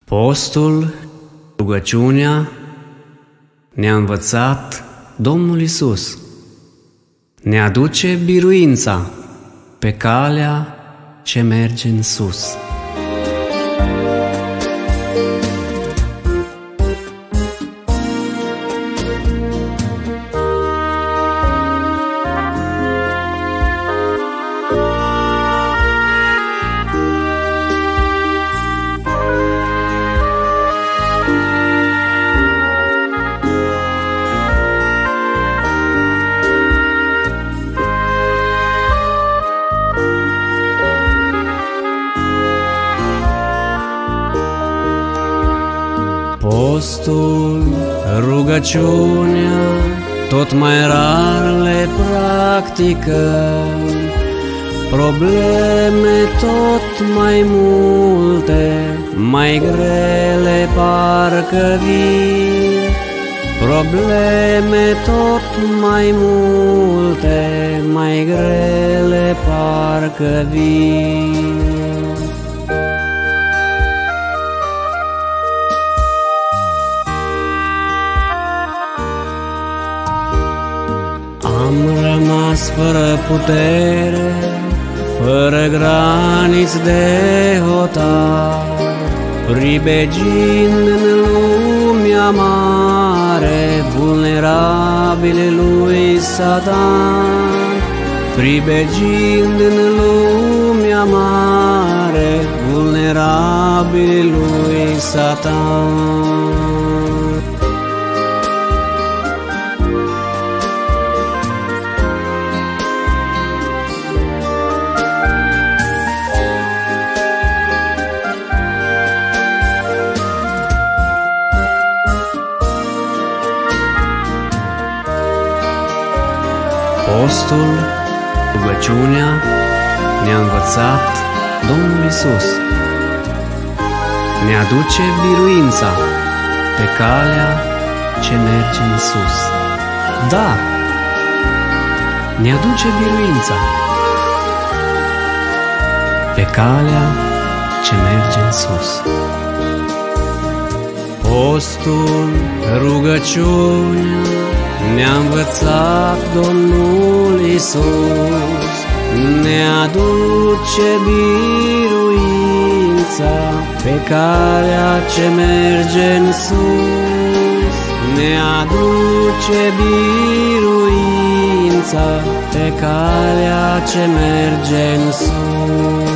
Postul, rugăciunea, ne-a învățat Domnul Iisus. Ne aduce biruința pe calea ce merge în sus. Postul, rugăciunea, tot mai rar le practicăm, probleme tot mai multe, mai grele parcă vin. Probleme tot mai multe, mai grele parcă vin. Am rămas fără putere, fără graniți de hotar, pribegind în lumea mare, vulnerabile lui Satan. Pribegind în lumea mare, vulnerabile lui Satan. Postul, rugăciunea, ne-a învățat Domnul Iisus. Ne aduce biruința pe calea ce merge în sus. Da, ne aduce biruința pe calea ce merge în sus. Postul, rugăciunea, ne-a învățat Domnul Iisus, ne aduce biruința pe calea ce merge în sus. Ne aduce biruința pe calea ce merge în sus.